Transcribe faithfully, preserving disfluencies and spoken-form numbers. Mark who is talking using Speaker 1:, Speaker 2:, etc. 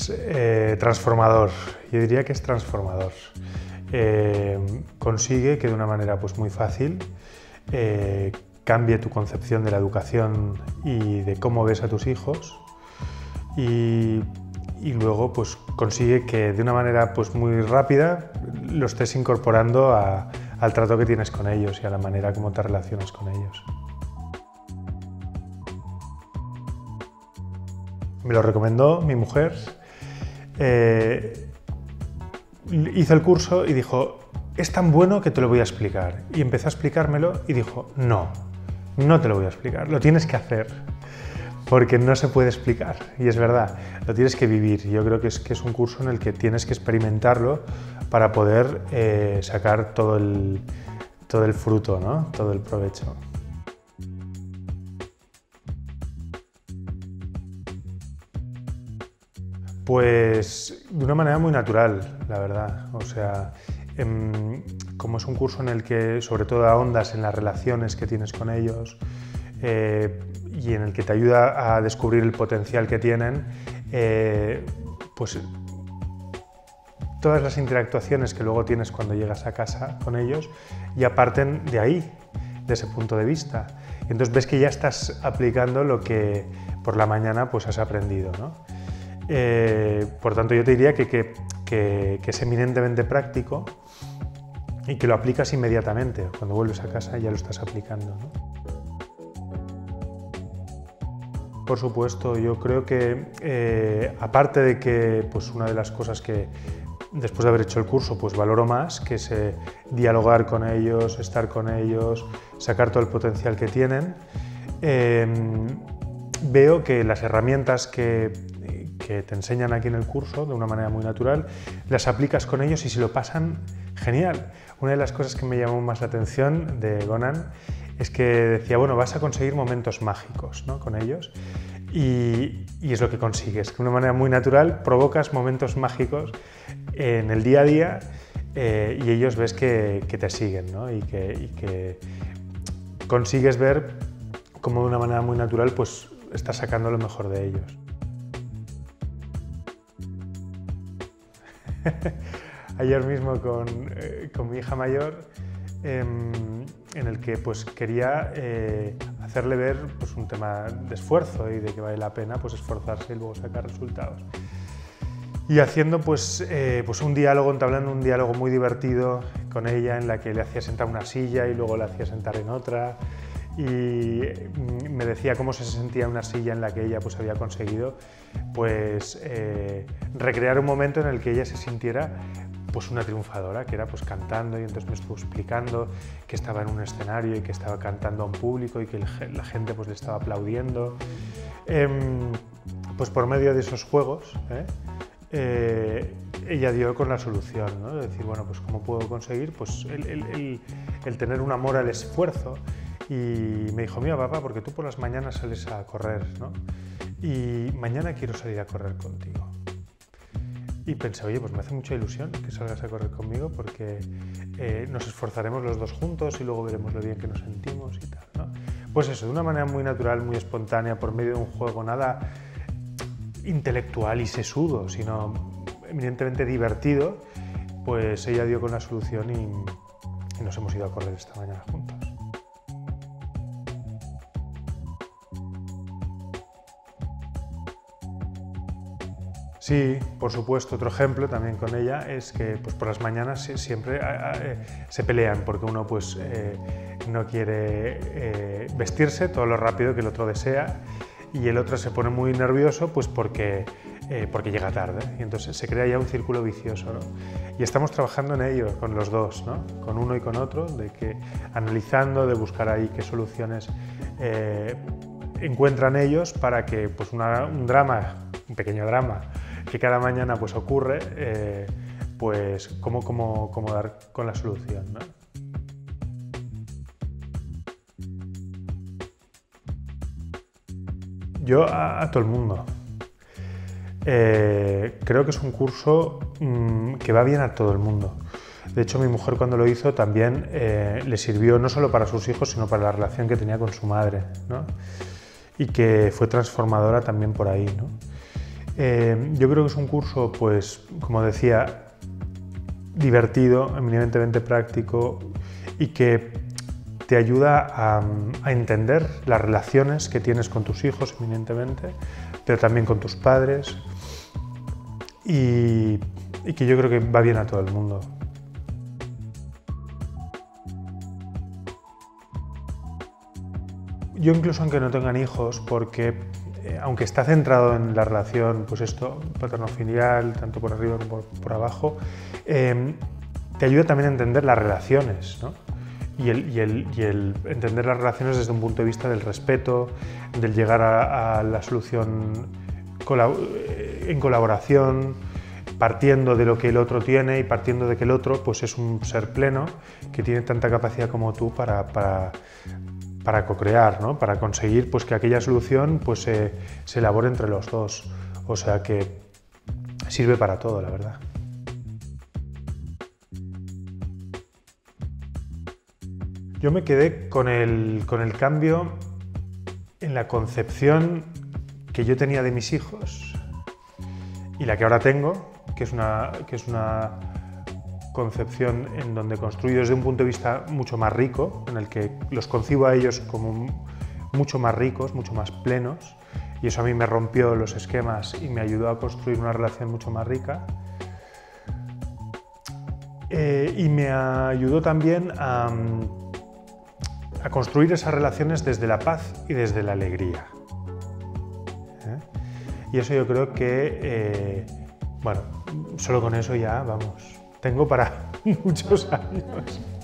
Speaker 1: Pues eh, transformador, yo diría que es transformador. Eh, consigue que de una manera pues, muy fácil eh, cambie tu concepción de la educación y de cómo ves a tus hijos y, y luego pues, consigue que de una manera pues, muy rápida lo estés incorporando a, al trato que tienes con ellos y a la manera como te relacionas con ellos. Me lo recomendó mi mujer, eh, hizo el curso y dijo, es tan bueno que te lo voy a explicar. Y empezó a explicármelo y dijo, no, no te lo voy a explicar, lo tienes que hacer, porque no se puede explicar. Y es verdad, lo tienes que vivir. Yo creo que es, que es un curso en el que tienes que experimentarlo para poder eh, sacar todo el, todo el fruto, ¿no? Todo el provecho. Pues de una manera muy natural, la verdad. O sea, em, como es un curso en el que sobre todo ahondas en las relaciones que tienes con ellos eh, y en el que te ayuda a descubrir el potencial que tienen, eh, pues todas las interactuaciones que luego tienes cuando llegas a casa con ellos ya parten de ahí, de ese punto de vista. Y entonces ves que ya estás aplicando lo que por la mañana pues has aprendido, ¿no? Eh, por tanto, yo te diría que, que, que, que es eminentemente práctico y que lo aplicas inmediatamente. Cuando vuelves a casa ya lo estás aplicando, ¿no? Por supuesto, yo creo que eh, aparte de que pues, una de las cosas que después de haber hecho el curso pues valoro más, que es eh, dialogar con ellos, estar con ellos, sacar todo el potencial que tienen, eh, veo que las herramientas que que te enseñan aquí en el curso de una manera muy natural, las aplicas con ellos y se lo pasan genial. Una de las cosas que me llamó más la atención de Gonan es que decía, bueno, vas a conseguir momentos mágicos, ¿no? Con ellos y, y es lo que consigues, que de una manera muy natural provocas momentos mágicos en el día a día eh, y ellos ves que, que te siguen, ¿no? y, que, y que consigues ver cómo de una manera muy natural pues, estás sacando lo mejor de ellos. Ayer mismo con, eh, con mi hija mayor, eh, en el que pues, quería eh, hacerle ver pues, un tema de esfuerzo y de que vale la pena pues, esforzarse y luego sacar resultados. Y haciendo pues, eh, pues un diálogo, entablando un diálogo muy divertido con ella, en la que le hacía sentar en una silla y luego le hacía sentar en otra. Y me decía cómo se sentía en una silla en la que ella pues, había conseguido pues, eh, recrear un momento en el que ella se sintiera pues, una triunfadora, que era pues, cantando, y entonces me estuvo explicando que estaba en un escenario y que estaba cantando a un público y que la gente pues, le estaba aplaudiendo. Eh, pues por medio de esos juegos, ¿eh? Eh, ella dio con la solución, ¿no? De decir, bueno, pues ¿cómo puedo conseguir? Pues el, el, el, el tener un amor al esfuerzo. Y me dijo, mira papá, porque tú por las mañanas sales a correr, ¿no? Y mañana quiero salir a correr contigo. Y pensé, oye, pues me hace mucha ilusión que salgas a correr conmigo porque eh, nos esforzaremos los dos juntos y luego veremos lo bien que nos sentimos y tal, ¿no? Pues eso, de una manera muy natural, muy espontánea, por medio de un juego, nada intelectual y sesudo, sino eminentemente divertido, pues ella dio con la solución y, y nos hemos ido a correr esta mañana juntos. Sí, por supuesto. Otro ejemplo también con ella es que pues, por las mañanas siempre eh, se pelean porque uno pues, eh, no quiere eh, vestirse todo lo rápido que el otro desea y el otro se pone muy nervioso pues, porque, eh, porque llega tarde y entonces se crea ya un círculo vicioso, ¿no? Y estamos trabajando en ello con los dos, ¿no? Con uno y con otro, de que analizando, de buscar ahí qué soluciones eh, encuentran ellos para que pues, una, un drama, un pequeño drama, que cada mañana pues, ocurre, eh, pues cómo, cómo, cómo dar con la solución, ¿no? Yo a, a todo el mundo. Eh, creo que es un curso mmm, que va bien a todo el mundo. De hecho, mi mujer cuando lo hizo también eh, le sirvió no solo para sus hijos, sino para la relación que tenía con su madre, ¿no? Y que fue transformadora también por ahí, ¿no? Eh, yo creo que es un curso, pues, como decía, divertido, eminentemente práctico y que te ayuda a, a entender las relaciones que tienes con tus hijos, eminentemente, pero también con tus padres y, y que yo creo que va bien a todo el mundo. Yo incluso aunque no tengan hijos, porque eh, aunque está centrado en la relación, pues esto, paterno-filial, tanto por arriba como por, por abajo, eh, te ayuda también a entender las relaciones, ¿no? Y el, y, el, y el entender las relaciones desde un punto de vista del respeto, del llegar a, a la solución en colaboración, partiendo de lo que el otro tiene y partiendo de que el otro pues, es un ser pleno que tiene tanta capacidad como tú para, para, para co-crear, ¿no? Para conseguir pues, que aquella solución pues, se, se elabore entre los dos. O sea que sirve para todo, la verdad. Yo me quedé con el, con el cambio en la concepción que yo tenía de mis hijos y la que ahora tengo, que es una, que es una concepción en donde construyo desde un punto de vista mucho más rico, en el que los concibo a ellos como mucho más ricos, mucho más plenos, y eso a mí me rompió los esquemas y me ayudó a construir una relación mucho más rica. Eh, y me ayudó también a, a construir esas relaciones desde la paz y desde la alegría. ¿Eh? Y eso yo creo que, eh, bueno, solo con eso ya, vamos, tengo para muchos años.